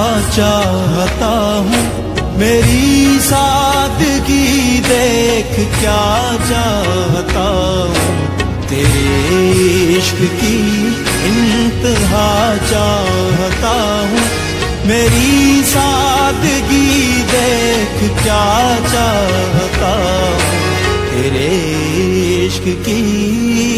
चाहता हूँ, मेरी सादगी देख क्या चाहता हूँ, तेरे इश्क की इंतहा चाहता हूँ, मेरी सादगी देख क्या चाहता हूँ, तेरे इश्क की